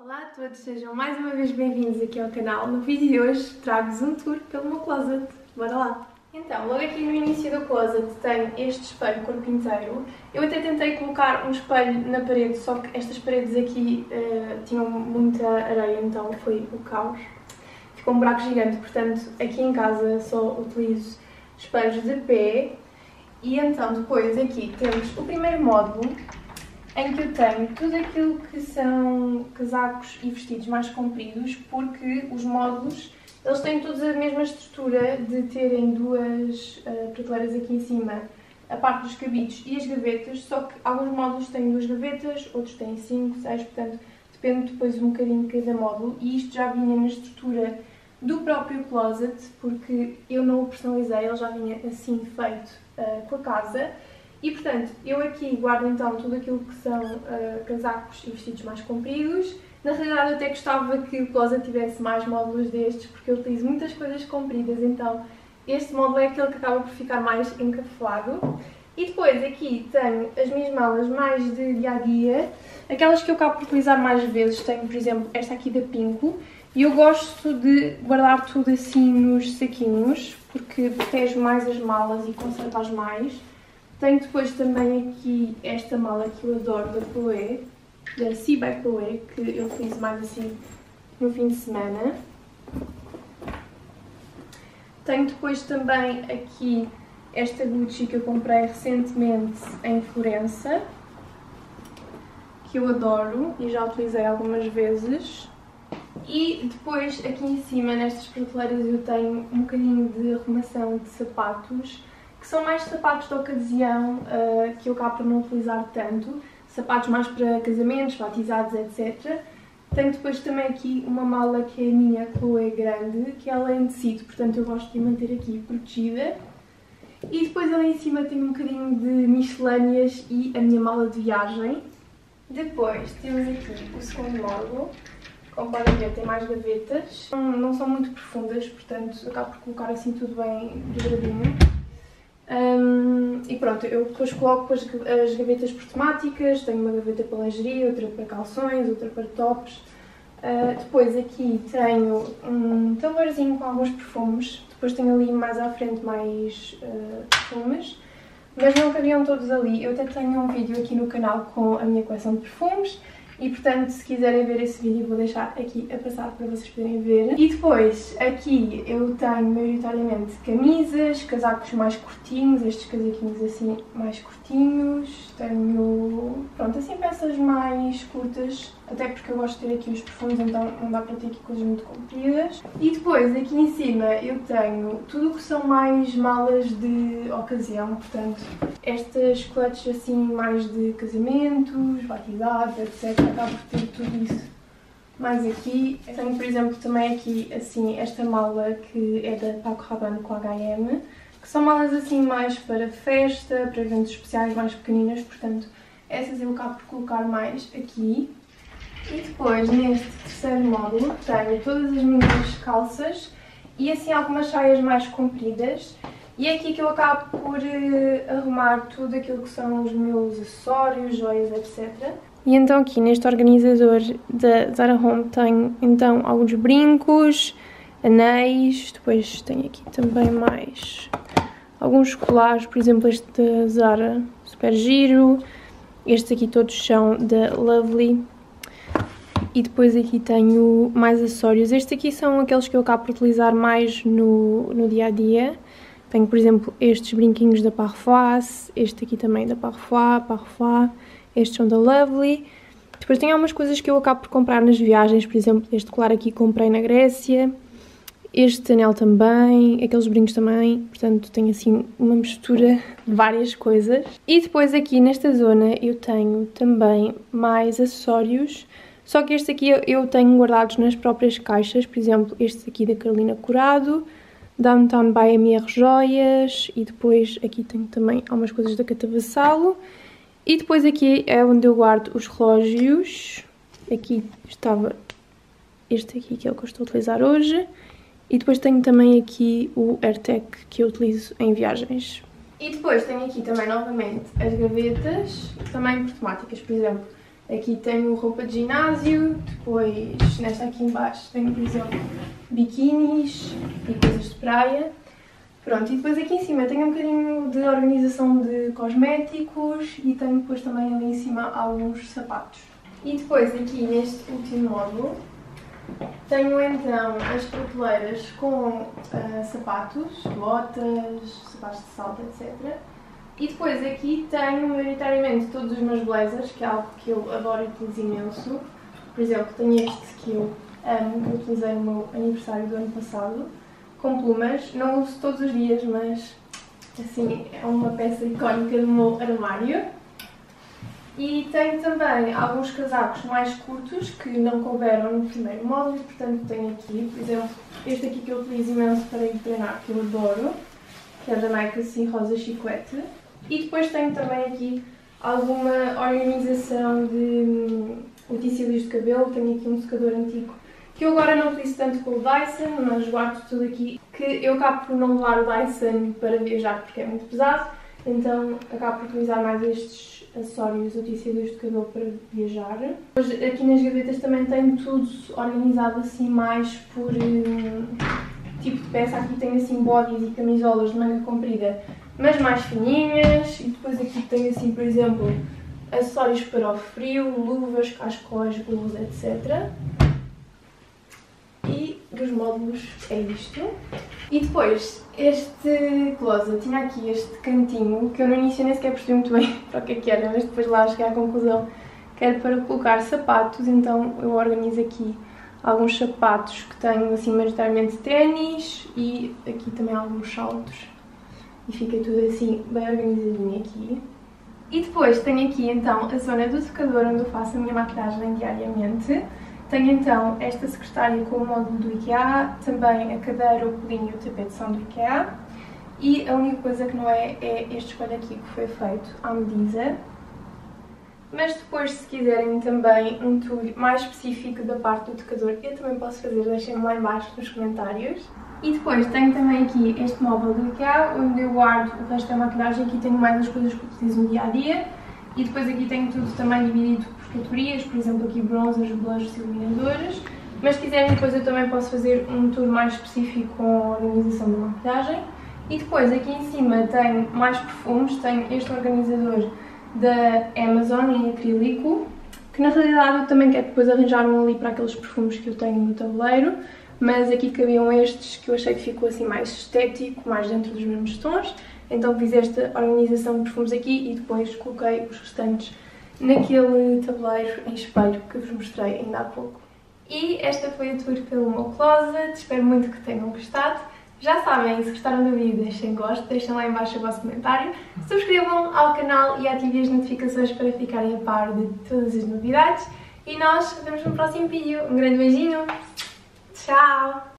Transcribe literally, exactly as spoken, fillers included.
Olá a todos, sejam mais uma vez bem-vindos aqui ao canal. No vídeo de hoje trago-vos um tour pelo meu closet. Bora lá! Então, logo aqui no início do closet tenho este espelho corpo inteiro. Eu até tentei colocar um espelho na parede, só que estas paredes aqui uh, tinham muita areia, então foi o caos. Ficou um buraco gigante, portanto aqui em casa só utilizo espelhos de pé. E então depois aqui temos o primeiro módulo, em que eu tenho tudo aquilo que são casacos e vestidos mais compridos, porque os módulos, eles têm todos a mesma estrutura de terem duas uh, prateleiras aqui em cima, a parte dos cabides e as gavetas, só que alguns módulos têm duas gavetas, outros têm cinco, seis, portanto depende depois um bocadinho de cada módulo, e isto já vinha na estrutura do próprio closet, porque eu não o personalizei, ele já vinha assim feito uh, com a casa. E portanto, eu aqui guardo então tudo aquilo que são uh, casacos e vestidos mais compridos. Na realidade eu até gostava que o closet tivesse mais módulos destes, porque eu utilizo muitas coisas compridas, então este módulo é aquele que acaba por ficar mais encafufado. E depois aqui tenho as minhas malas mais de dia-a-dia, aquelas que eu acabo por utilizar mais vezes. Tenho, por exemplo, esta aqui da Pinko, e eu gosto de guardar tudo assim nos saquinhos, porque protege mais as malas e conserva-as mais. Tenho depois também aqui esta mala que eu adoro, da Chloé, da Sea by Chloé, que eu utilizo mais assim no fim de semana. Tenho depois também aqui esta Gucci que eu comprei recentemente em Florença, que eu adoro e já utilizei algumas vezes. E depois aqui em cima, nestas prateleiras, eu tenho um bocadinho de arrumação de sapatos, que são mais sapatos de ocasião, uh, que eu acabo por não utilizar tanto, sapatos mais para casamentos, batizados, etcétera. Tenho depois também aqui uma mala que é a minha Chloé grande, que ela é em tecido, portanto eu gosto de manter aqui protegida. E depois ali em cima tenho um bocadinho de miscelâneas e a minha mala de viagem. Depois temos aqui o segundo módulo, como podem ver tem mais gavetas, não, não são muito profundas, portanto eu acabo por colocar assim tudo bem dobradinho. Um, e pronto, eu depois coloco as, as gavetas por temáticas, tenho uma gaveta para lingerie, outra para calções, outra para tops. Uh, depois aqui tenho um tabuleirzinho com alguns perfumes, depois tenho ali mais à frente mais uh, perfumes, mas não cabiam todos ali. Eu até tenho um vídeo aqui no canal com a minha coleção de perfumes, e portanto se quiserem ver esse vídeo vou deixar aqui a passar para vocês poderem ver. E depois aqui eu tenho maioritariamente camisas, casacos mais curtinhos, estes casaquinhos assim mais curtinhos, tenho pronto assim peças mais curtas, até porque eu gosto de ter aqui os perfumes, então não dá para ter aqui coisas muito compridas. E depois aqui em cima eu tenho tudo o que são mais malas de ocasião, portanto estas clutches assim mais de casamentos, batizados, etcétera. Acabo por ter tudo isso mais aqui. Tenho, por exemplo, também aqui assim esta mala que é da Paco Rabanne com H e M, que são malas assim mais para festa, para eventos especiais, mais pequeninas, portanto essas eu acabo por colocar mais aqui. E depois neste terceiro módulo tenho todas as minhas calças e assim algumas saias mais compridas. E é aqui que eu acabo por uh, arrumar tudo aquilo que são os meus acessórios, joias, etcétera. E então aqui neste organizador da Zara Home tenho então alguns brincos, anéis, depois tenho aqui também mais alguns colares, por exemplo este da Zara, super giro, estes aqui todos são da Lovely. E depois aqui tenho mais acessórios, estes aqui são aqueles que eu acabo por utilizar mais no, no dia a dia. Tenho, por exemplo, estes brinquinhos da Parfois, este aqui também da Parfois, Parfois, estes são da Lovely. Depois tenho algumas coisas que eu acabo por comprar nas viagens, por exemplo, este colar aqui comprei na Grécia, este anel também, aqueles brincos também, portanto tenho assim uma mistura de várias coisas. E depois aqui nesta zona eu tenho também mais acessórios, só que este aqui eu tenho guardados nas próprias caixas, por exemplo, este aqui da Carolina Curado, Downtown by M R Joias, e depois aqui tenho também algumas coisas da Catavassalo. E depois aqui é onde eu guardo os relógios. Aqui estava este aqui que é o que eu estou a utilizar hoje. E depois tenho também aqui o AirTag que eu utilizo em viagens. E depois tenho aqui também novamente as gavetas, também por temáticas, por exemplo. Aqui tenho roupa de ginásio, depois nesta aqui em baixo tenho, por exemplo, biquinis e coisas de praia. Pronto, e depois aqui em cima tenho um bocadinho de organização de cosméticos e tenho depois também ali em cima alguns sapatos. E depois aqui neste último módulo tenho então as prateleiras com uh, sapatos, botas, sapatos de salto, etcétera. E depois aqui tenho maioritariamente todos os meus blazers, que é algo que eu adoro e utilizo imenso. Por exemplo, tenho este que eu amo, que eu utilizei no meu aniversário do ano passado, com plumas. Não uso todos os dias, mas assim é uma peça icónica do meu armário. E tenho também alguns casacos mais curtos que não couberam no primeiro módulo, portanto tenho aqui, por exemplo, este aqui que eu utilizo imenso para ir treinar, que eu adoro, que é da Nike, assim, rosa chiclete. E depois tenho também aqui alguma organização de utensílios de cabelo. Tenho aqui um secador antigo que eu agora não utilizo tanto com o Dyson, mas guardo tudo aqui, que eu acabo por não levar o Dyson para viajar porque é muito pesado, então acabo por utilizar mais estes acessórios, utensílios de cabelo para viajar. Depois aqui nas gavetas também tenho tudo organizado assim mais por um, tipo de peça. Aqui tenho assim bodies e camisolas de manga comprida, mas mais fininhas, e depois aqui tenho assim, por exemplo, acessórios para o frio, luvas, cascóis, gorros, etcétera. E dos módulos é isto. E depois, este closet tinha aqui este cantinho, que eu no início nem sequer percebi muito bem para o que é que era, mas depois lá cheguei à conclusão que era para colocar sapatos, então eu organizo aqui alguns sapatos que tenho assim majoritariamente ténis e aqui também alguns saltos. E fica tudo assim bem organizadinho aqui. E depois tenho aqui então a zona do secador onde eu faço a minha maquilhagem diariamente. Tenho então esta secretária com o módulo do IKEA, também a cadeira, o colinho e o tapete são do IKEA. E a única coisa que não é, é este espelho aqui que foi feito à medida. Mas depois, se quiserem também um tour mais específico da parte do tocador, eu também posso fazer, deixem-me lá em baixo nos comentários. E depois tenho também aqui este móvel do IKEA, onde eu guardo o resto da maquilhagem. Aqui tenho mais as coisas que utilizo no dia-a-dia. E depois aqui tenho tudo também dividido por categorias, por exemplo aqui bronzers, blushes e iluminadores. Mas se quiserem depois eu também posso fazer um tour mais específico com a organização da maquilhagem. E depois aqui em cima tenho mais perfumes, tenho este organizador da Amazon em acrílico, que na realidade eu também quero depois arranjar um ali para aqueles perfumes que eu tenho no tabuleiro, mas aqui cabiam estes que eu achei que ficou assim mais estético, mais dentro dos mesmos tons, então fiz esta organização de perfumes aqui e depois coloquei os restantes naquele tabuleiro em espelho que vos mostrei ainda há pouco. E esta foi a tour pelo meu closet, espero muito que tenham gostado. Já sabem, se gostaram do vídeo deixem gosto, deixem lá em baixo o vosso comentário, subscrevam ao canal e ativem as notificações para ficarem a par de todas as novidades. E nós vemos no próximo vídeo. Um grande beijinho, tchau!